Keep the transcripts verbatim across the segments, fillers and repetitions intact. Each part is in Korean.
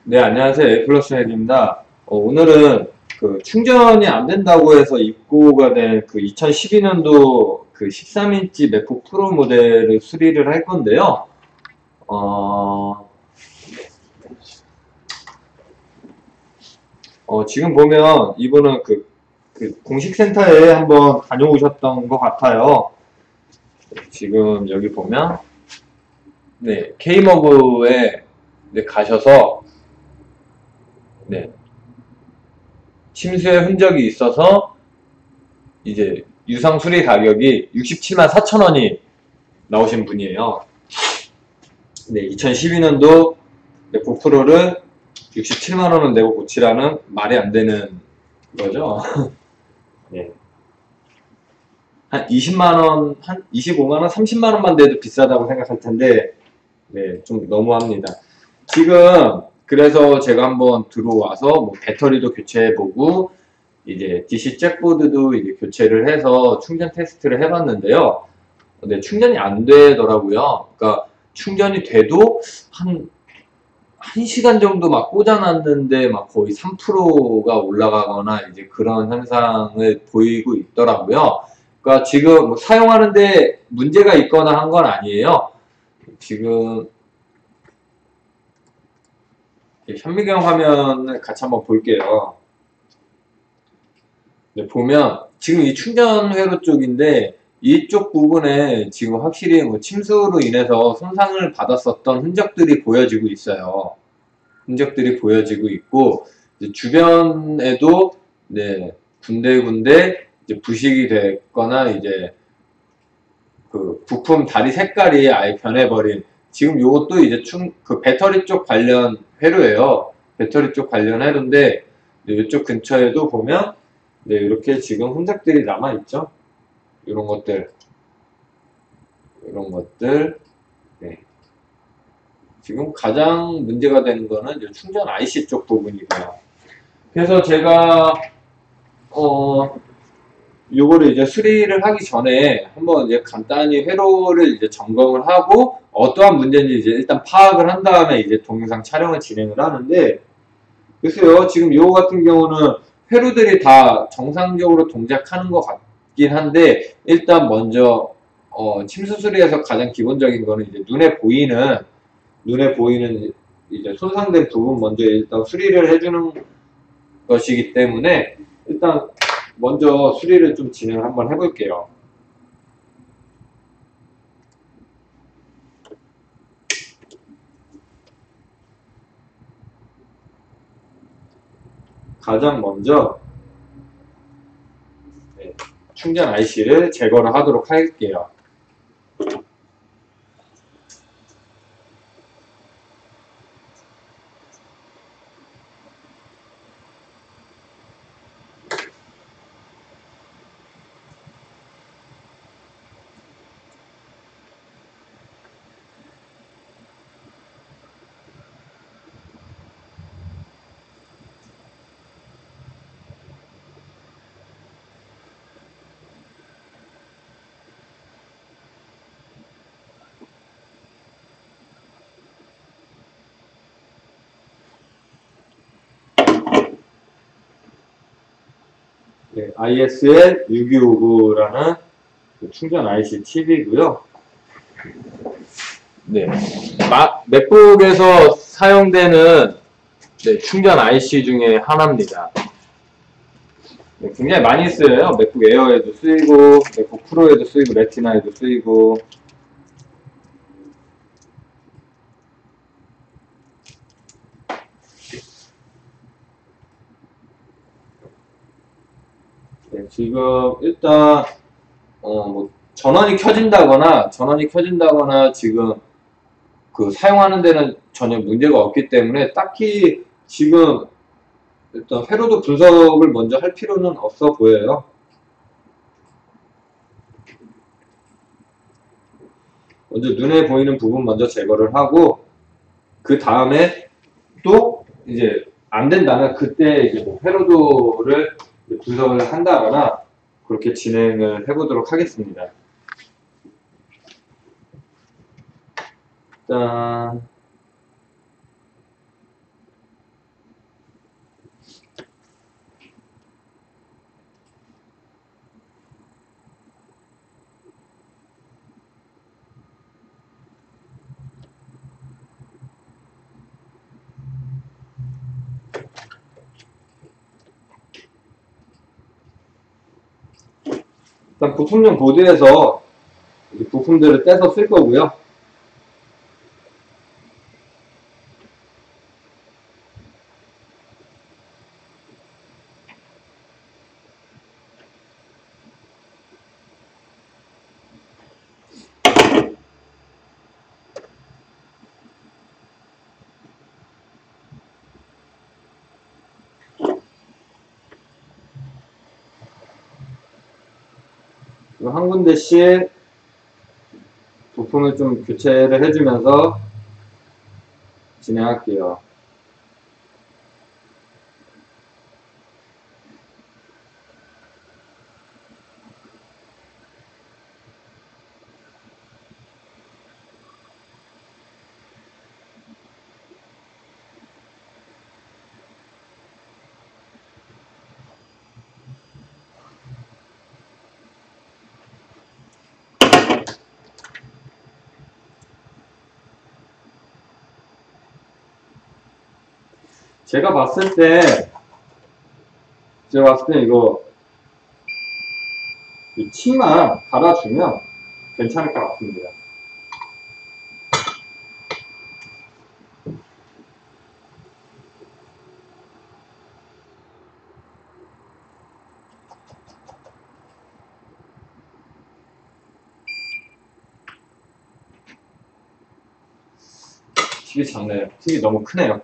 네, 안녕하세요. 에이플러스 헬입니다. 어, 오늘은 그 충전이 안 된다고 해서 입고가 된 그 이천십이 년도 그 십삼 인치 맥북 프로 모델을 수리를 할 건데요. 어, 어, 지금 보면 이분은 그, 그 공식 센터에 한번 다녀오셨던 것 같아요. 지금 여기 보면, 네, K머그에 네, 가셔서, 네, 침수의 흔적이 있어서 이제 유상 수리 가격이 육십칠만 사천 원이 나오신 분이에요. 네, 이천십이 년도 맥북 프로를 육십칠만 원을 내고 고치라는 말이 안 되는 거죠. 네. 한 이십만 원, 한 이십오만 원, 삼십만 원만 돼도 비싸다고 생각할 텐데, 네, 좀 너무합니다. 지금, 그래서 제가 한번 들어와서 뭐 배터리도 교체해보고, 이제 디씨 잭보드도 이제 교체를 해서 충전 테스트를 해봤는데요. 근데 충전이 안 되더라고요. 그러니까 충전이 돼도 한, 한 시간 정도 막 꽂아놨는데 막 거의 삼 퍼센트가 올라가거나 이제 그런 현상을 보이고 있더라고요. 그러니까 지금 뭐 사용하는데 문제가 있거나 한 건 아니에요. 지금 현미경 화면을 같이 한번 볼게요. 네, 보면 지금 이 충전 회로 쪽인데 이쪽 부분에 지금 확실히 뭐 침수로 인해서 손상을 받았었던 흔적들이 보여지고 있어요. 흔적들이 보여지고 있고 이제 주변에도 네, 군데군데 이제 부식이 됐거나 이제 그 부품 다리 색깔이 아예 변해버린 지금 요것도 이제 충, 그 배터리 쪽 관련 회로예요. 배터리 쪽 관련 회로인데 이쪽 근처에도 보면 네, 이렇게 지금 흔적들이 남아있죠. 이런 것들, 이런 것들. 네. 지금 가장 문제가 되는 거는 이제 충전 아이씨 쪽 부분이고요. 그래서 제가, 어, 요거를 이제 수리를 하기 전에 한번 이제 간단히 회로를 이제 점검을 하고 어떠한 문제인지 이제 일단 파악을 한 다음에 이제 동영상 촬영을 진행을 하는데, 글쎄요, 지금 요거 같은 경우는 회로들이 다 정상적으로 동작하는 것 같긴 한데, 일단 먼저, 어, 침수 수리에서 가장 기본적인 거는 이제 눈에 보이는, 눈에 보이는 이제 손상된 부분 먼저 일단 수리를 해주는 것이기 때문에, 일단 먼저 수리를 좀 진행을 한번 해볼게요. 가장 먼저, 네, 충전 아이씨를 제거를 하도록 할게요. 네, 아이에스엘 육이오구라는 충전 아이씨 칩이고요. 네, 마, 맥북에서 사용되는 네, 충전 아이씨 중에 하나입니다. 네, 굉장히 많이 쓰여요. 맥북 에어에도 쓰이고, 맥북 프로에도 쓰이고, 레티나에도 쓰이고. 네, 지금 일단 어, 뭐 전원이 켜진다거나 전원이 켜진다거나 지금 그 사용하는 데는 전혀 문제가 없기 때문에 딱히 지금 일단 회로도 분석을 먼저 할 필요는 없어 보여요. 먼저 눈에 보이는 부분 먼저 제거를 하고 그 다음에 또 이제 안 된다면 그때 이제 뭐 회로도를 분석을 한다거나 그렇게 진행을 해보도록 하겠습니다. 짠. 일단 부품용 보드에서 이 부품들을 떼서 쓸 거고요. 한 군데씩 부품을 좀 교체를 해주면서 진행할게요. 제가 봤을 때, 제가 봤을 때 이거, 이 치만 갈아주면 괜찮을 것 같습니다. 되게 작네요. 되게 너무 크네요.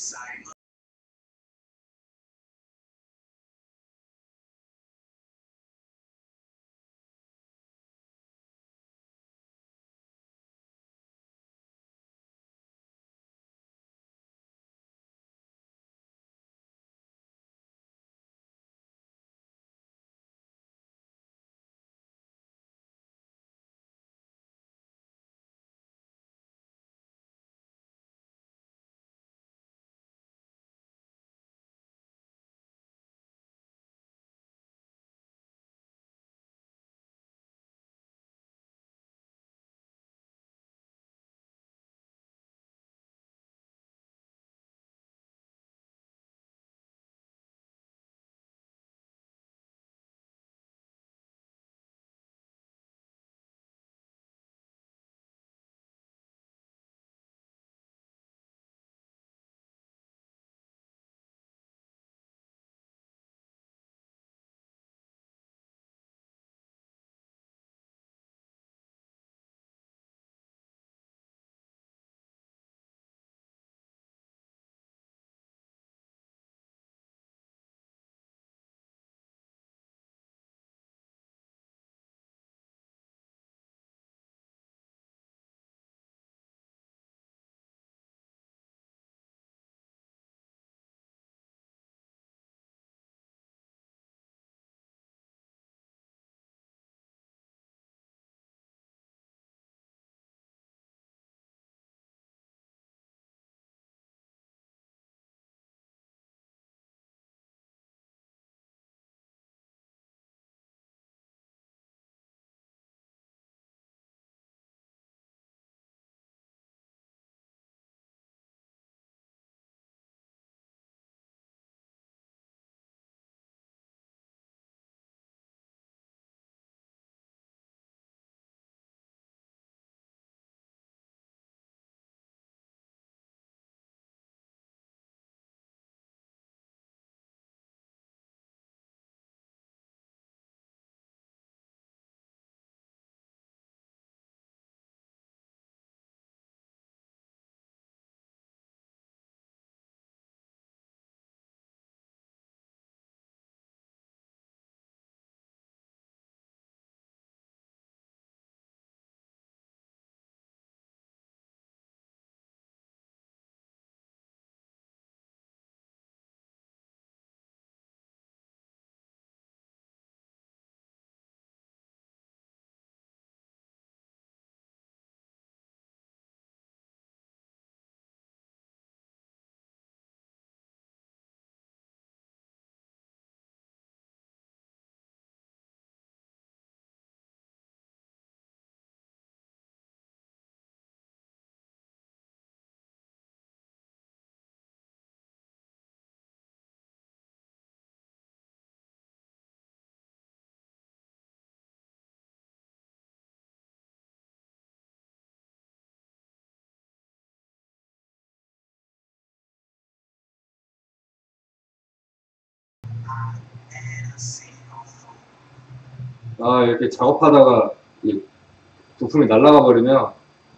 아, 이렇게 작업하다가 이 부품이 날아가 버리면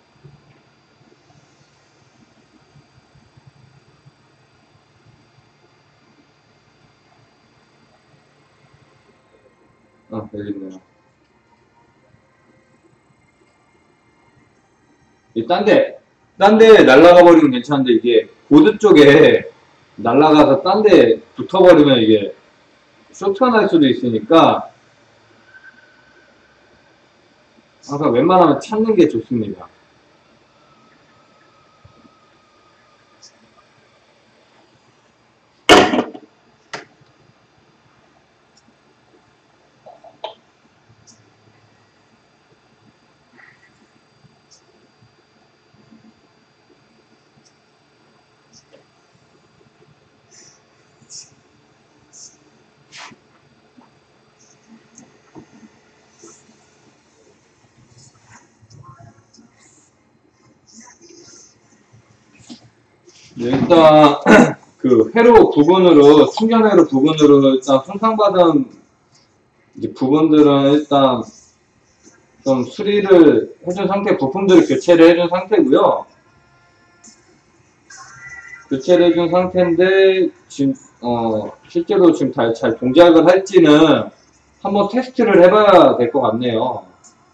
아, 여기 있네요. 이 딴 데, 딴 데 날아가 버리면 괜찮은데 이게 보드 쪽에 날아가서 딴 데 붙어버리면 이게 쇼트가 날 수도 있으니까 항상 웬만하면 찾는 게 좋습니다. 네, 일단 그 회로 부분으로 충전 회로 부분으로 일단 손상받은 이제 부분들은 일단 좀 수리를 해준 상태, 부품들을 교체를 해준 상태고요. 교체를 해준 상태인데 지금 어 실제로 지금 잘, 잘 동작을 할지는 한번 테스트를 해봐야 될 것 같네요.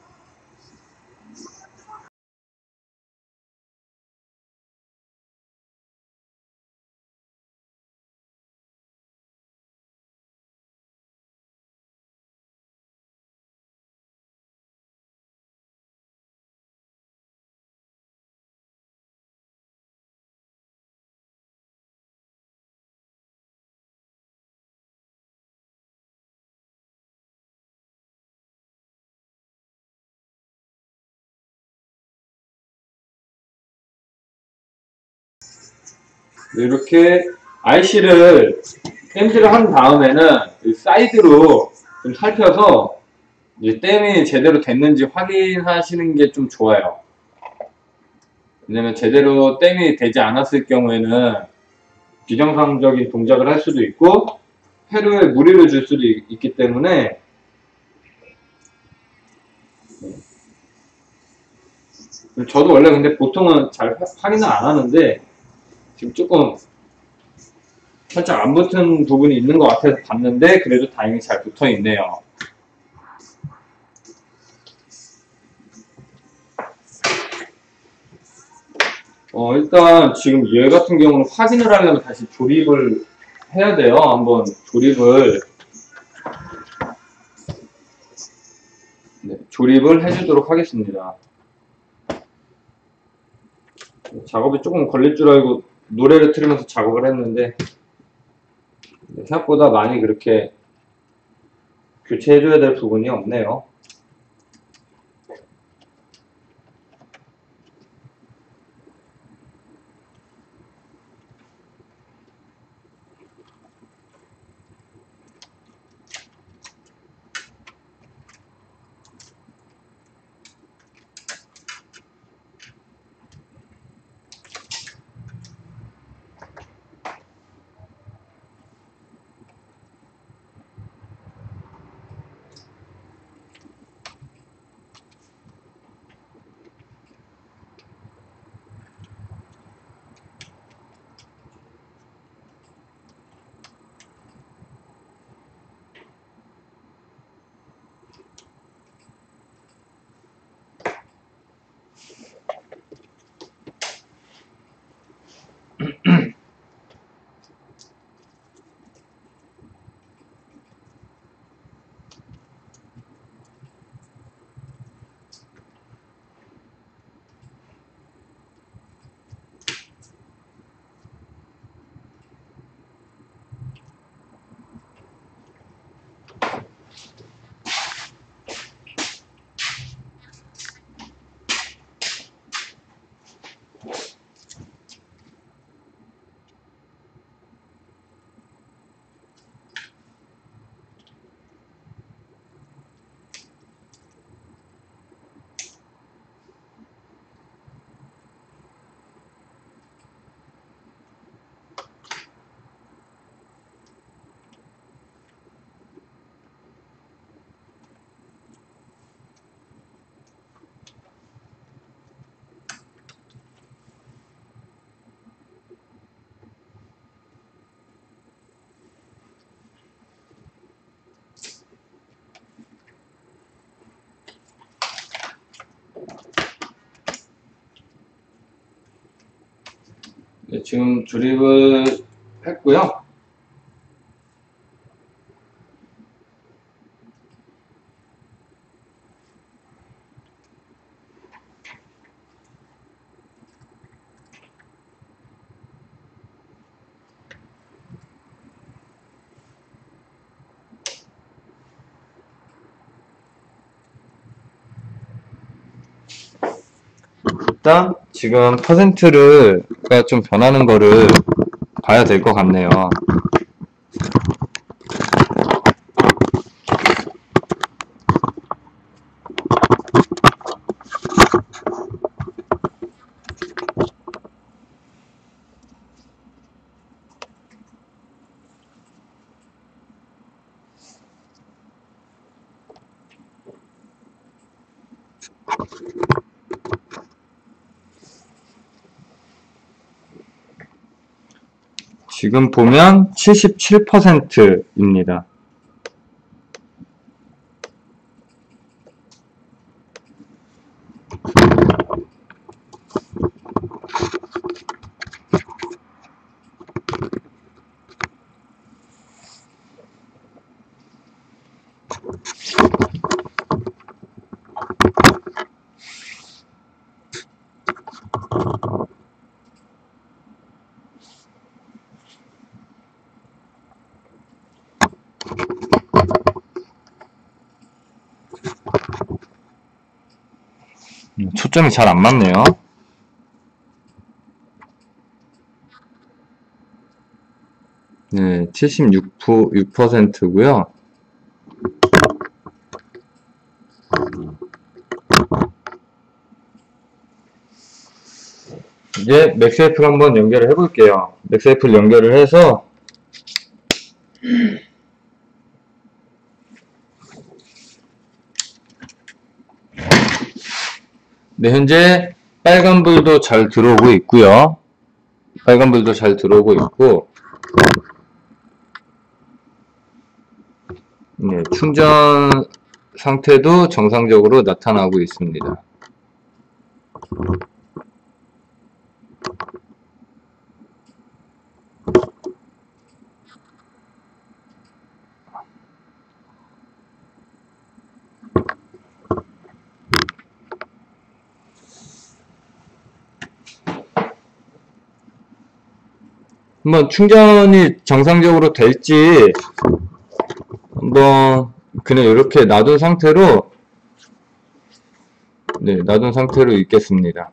이렇게 아이씨를 땜질을 한 다음에는 사이드로 좀 살펴서 이제 땜이 제대로 됐는지 확인하시는 게 좀 좋아요. 왜냐면 제대로 땜이 되지 않았을 경우에는 비정상적인 동작을 할 수도 있고 회로에 무리를 줄 수도 있기 때문에 저도 원래 근데 보통은 잘 확인을 안 하는데 지금 조금 살짝 안 붙은 부분이 있는 것 같아서 봤는데 그래도 다행히 잘 붙어 있네요. 어, 일단 지금 얘 같은 경우는 확인을 하려면 다시 조립을 해야 돼요. 한번 조립을 네, 조립을 해주도록 하겠습니다. 작업이 조금 걸릴 줄 알고 노래를 틀으면서 작업을 했는데 생각보다 많이 그렇게 교체해줘야 될 부분이 없네요. 네, 지금 조립을 했고요. 일단 지금 퍼센트가 좀 변하는 거를 봐야 될 것 같네요. 지금 보면 칠십칠 퍼센트입니다. 초점이 잘 안 맞네요. 네, 칠십육 퍼센트고요. 이제 맥스에프를 한번 연결을 해볼게요. 맥스에프를 연결을 해서 네, 현재 빨간불도 잘 들어오고 있고요. 빨간불도 잘 들어오고 있고, 네, 충전 상태도 정상적으로 나타나고 있습니다. 한번 충전이 정상적으로 될지 한번 그냥 이렇게 놔둔 상태로 네, 놔둔 상태로 있겠습니다.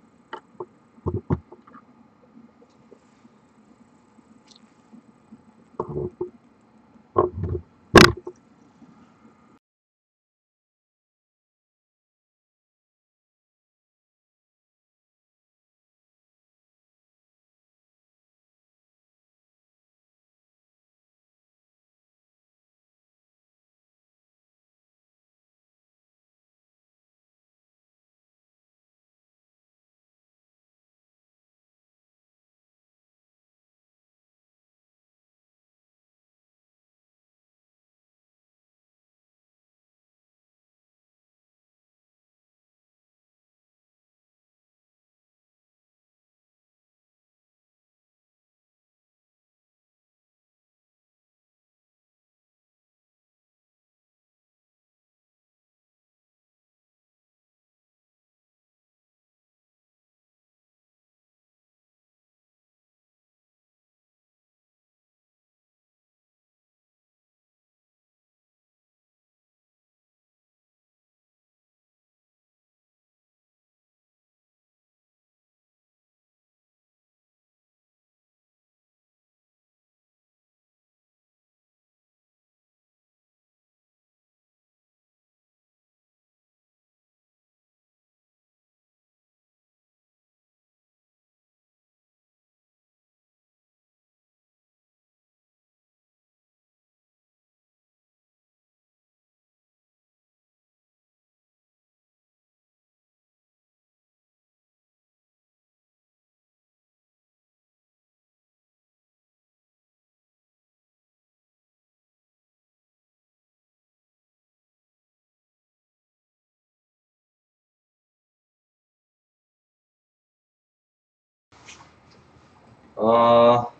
어,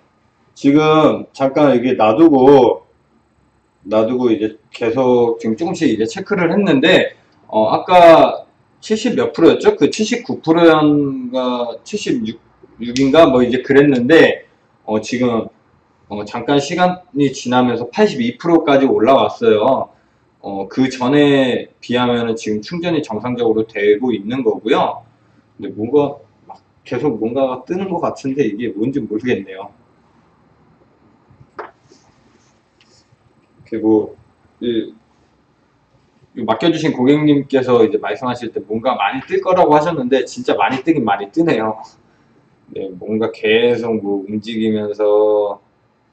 지금 잠깐 여기 놔두고, 놔두고 이제 계속 지금 조금씩 이제 체크를 했는데, 어, 아까 칠십 몇 프로였죠? 그 칠십구 프로인가 칠십육인가 뭐 이제 그랬는데, 어, 지금 어, 잠깐 시간이 지나면서 팔십이 프로까지 올라왔어요. 어, 그 전에 비하면은 지금 충전이 정상적으로 되고 있는 거고요. 근데 뭔가 막 계속 뭔가가 뜨는 것 같은데 이게 뭔지 모르겠네요. 그리고 이, 이 맡겨주신 고객님께서 이제 말씀하실 때 뭔가 많이 뜰 거라고 하셨는데 진짜 많이 뜨긴 많이 뜨네요. 네, 뭔가 계속 뭐 움직이면서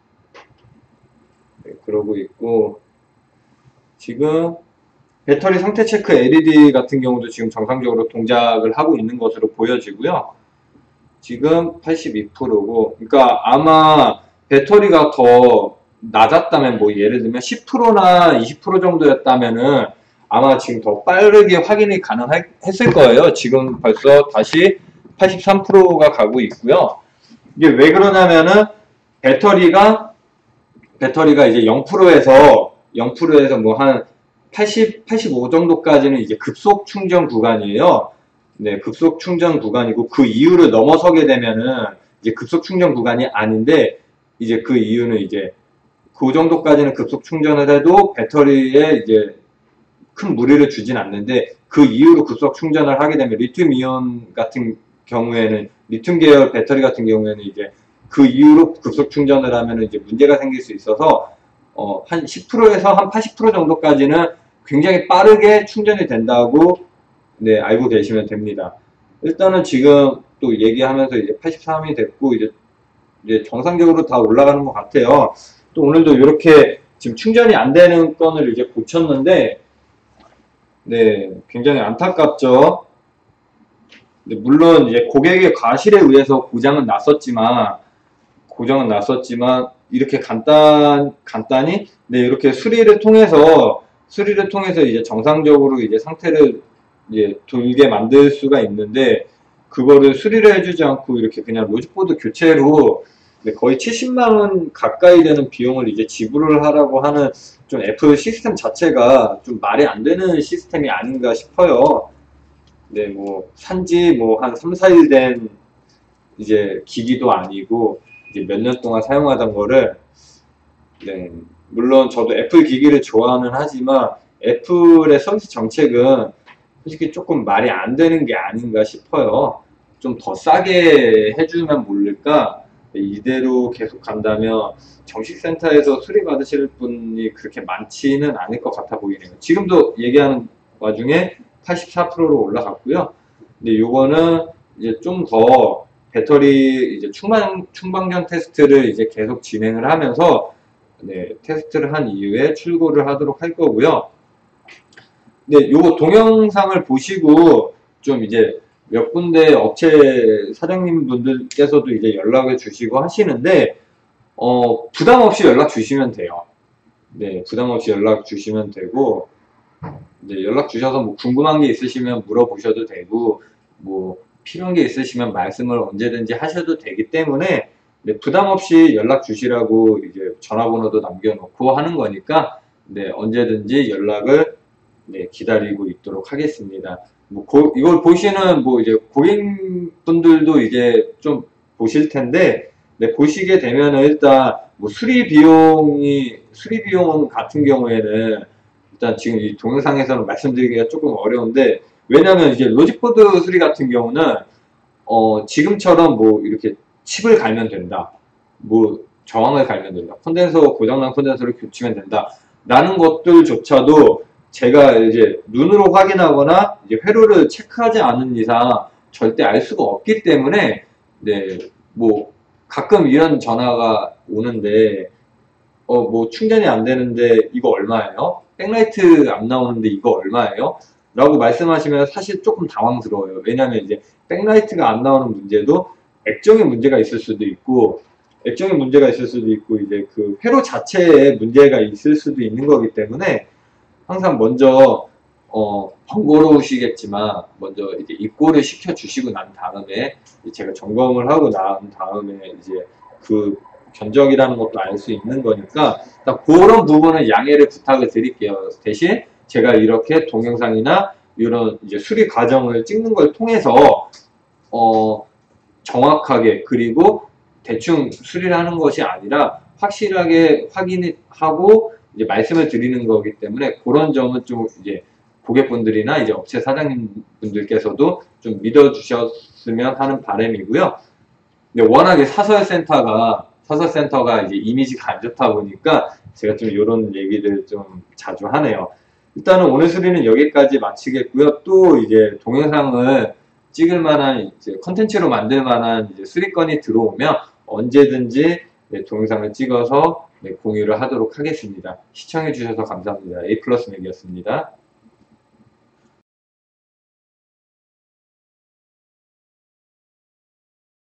네, 그러고 있고 지금 배터리 상태 체크 엘이디 같은 경우도 지금 정상적으로 동작을 하고 있는 것으로 보여지고요. 지금 팔십이 프로고, 그러니까 아마 배터리가 더 낮았다면, 뭐 예를 들면 십 퍼센트나 이십 퍼센트 정도였다면은 아마 지금 더 빠르게 확인이 가능했을 거예요. 지금 벌써 다시 팔십삼 퍼센트가 가고 있고요. 이게 왜 그러냐면은 배터리가 배터리가 이제 영 퍼센트에서 영 퍼센트에서 뭐 한 팔십, 팔십오 정도까지는 이제 급속 충전 구간이에요. 네, 급속 충전 구간이고 그 이후를 넘어서게 되면은 이제 급속 충전 구간이 아닌데, 이제 그 이유는 이제 그 정도까지는 급속 충전을 해도 배터리에 이제 큰 무리를 주진 않는데, 그 이후로 급속 충전을 하게 되면 리튬 이온 같은 경우에는, 리튬 계열 배터리 같은 경우에는 이제 그 이후로 급속 충전을 하면 이제 문제가 생길 수 있어서 어, 한 십 퍼센트에서 한 팔십 퍼센트 정도까지는 굉장히 빠르게 충전이 된다고, 네, 알고 계시면 됩니다. 일단은 지금 또 얘기하면서 이제 팔십삼이 됐고, 이제, 이제 정상적으로 다 올라가는 것 같아요. 또 오늘도 이렇게 지금 충전이 안 되는 건을 이제 고쳤는데, 네, 굉장히 안타깝죠. 네, 물론 이제 고객의 과실에 의해서 고장은 났었지만, 고장은 났었지만, 이렇게 간단, 간단히, 네, 이렇게 수리를 통해서, 수리를 통해서 이제 정상적으로 이제 상태를 이제 돌게 만들 수가 있는데, 그거를 수리를 해주지 않고 이렇게 그냥 로직보드 교체로 거의 칠십만 원 가까이 되는 비용을 이제 지불을 하라고 하는 좀 애플 시스템 자체가 좀 말이 안 되는 시스템이 아닌가 싶어요. 네, 뭐, 산지 뭐 한 삼, 사 일 된 이제 기기도 아니고, 이제 몇 년 동안 사용하던 거를, 네, 물론 저도 애플 기기를 좋아는 하지만, 애플의 서비스 정책은 솔직히 조금 말이 안 되는 게 아닌가 싶어요. 좀 더 싸게 해주면 모를까? 이대로 계속 간다면 정식센터에서 수리 받으실 분이 그렇게 많지는 않을 것 같아 보이네요. 지금도 얘기하는 와중에 팔십사 퍼센트로 올라갔고요. 근데 요거는 이제 좀 더 배터리 이제 충만, 충방전 테스트를 이제 계속 진행을 하면서, 네, 테스트를 한 이후에 출고를 하도록 할 거고요. 네, 요거 동영상을 보시고 좀 이제 몇 군데 업체 사장님 분들께서도 이제 연락을 주시고 하시는데, 어, 부담 없이 연락 주시면 돼요. 네, 부담 없이 연락 주시면 되고, 네, 연락 주셔서 뭐 궁금한 게 있으시면 물어보셔도 되고, 뭐 필요한 게 있으시면 말씀을 언제든지 하셔도 되기 때문에, 네, 부담 없이 연락 주시라고 이제 전화번호도 남겨놓고 하는 거니까, 네, 언제든지 연락을, 네, 기다리고 있도록 하겠습니다. 뭐 고, 이걸 보시는 뭐 이제 고객분들도 이제 좀 보실 텐데, 네, 보시게 되면은 일단 뭐 수리 비용이 수리 비용 같은 경우에는 일단 지금 이 동영상에서는 말씀드리기가 조금 어려운데, 왜냐하면 이제 로직보드 수리 같은 경우는 어 지금처럼 뭐 이렇게 칩을 갈면 된다, 뭐 저항을 갈면 된다, 콘덴서 고장난 콘덴서를 교체하면 된다 라는 것들조차도 제가 이제 눈으로 확인하거나 이제 회로를 체크하지 않은 이상 절대 알 수가 없기 때문에, 네, 뭐 가끔 이런 전화가 오는데, 어, 뭐 충전이 안 되는데 이거 얼마예요? 백라이트 안 나오는데 이거 얼마예요? 라고 말씀하시면 사실 조금 당황스러워요. 왜냐면 이제 백라이트가 안 나오는 문제도 액정에 문제가 있을 수도 있고, 액정에 문제가 있을 수도 있고, 이제 그 회로 자체에 문제가 있을 수도 있는 거기 때문에, 항상 먼저 어, 번거로우시겠지만 먼저 이제 입고를 시켜 주시고 난 다음에 제가 점검을 하고 난 다음에 이제 그 견적이라는 것도 알 수 있는 거니까, 그런 부분은 양해를 부탁을 드릴게요. 대신 제가 이렇게 동영상이나 이런 이제 수리 과정을 찍는 걸 통해서 어, 정확하게, 그리고 대충 수리를 하는 것이 아니라 확실하게 확인하고 이제 말씀을 드리는 거기 때문에, 그런 점은 좀 이제 고객분들이나 이제 업체 사장님 분들께서도 좀 믿어주셨으면 하는 바람이고요. 근데 워낙에 사설센터가 사설센터가 이제 이미지가 안 좋다 보니까 제가 좀 이런 얘기를 좀 자주 하네요. 일단은 오늘 수리는 여기까지 마치겠고요. 또 이제 동영상을 찍을 만한 이제 컨텐츠로 만들 만한 이제 수리건이 들어오면 언제든지, 네, 동영상을 찍어서, 네, 공유를 하도록 하겠습니다. 시청해주셔서 감사합니다. A 플러스 맥이었습니다.